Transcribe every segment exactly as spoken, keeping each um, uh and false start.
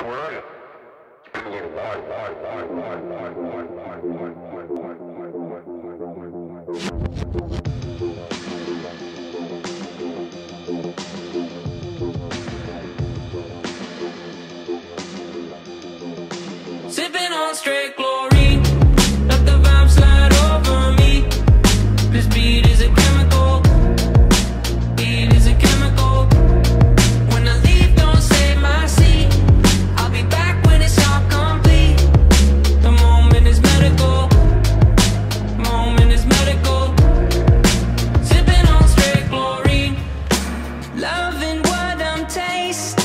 Sipping on straight chlorine, let the vibe slide over me. This beat is a chemical, beat is a chemical. When I leave, don't save my seat. I'll be back when it's all complete. The moment is medical, moment is medical. Sipping on straight chlorine, loving what I'm tasting.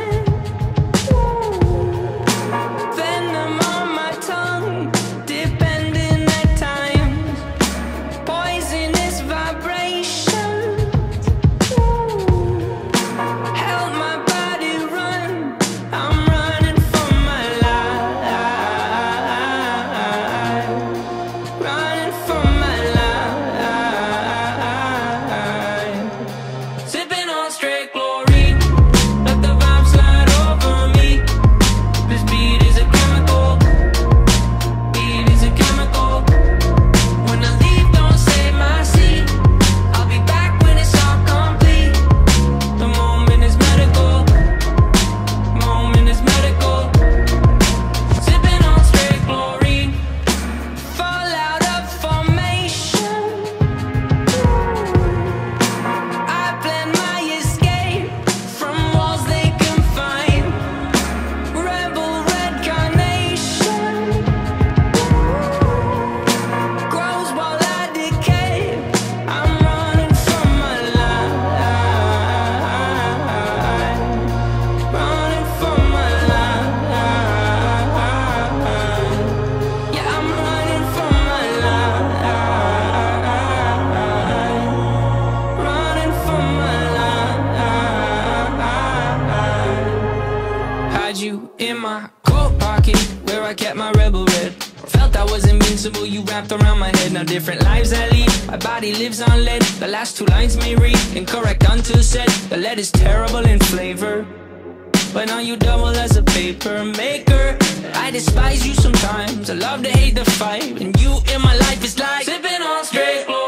In my coat pocket, where I kept my rebel red. Felt I was invincible, you wrapped around my head. Now different lives I lead, my body lives on lead. The last two lines may read incorrect until said. The lead is terrible in flavor, but now you double as a paper maker. I despise you sometimes, I love to hate the fight. And you in my life is like sipping on straight glory.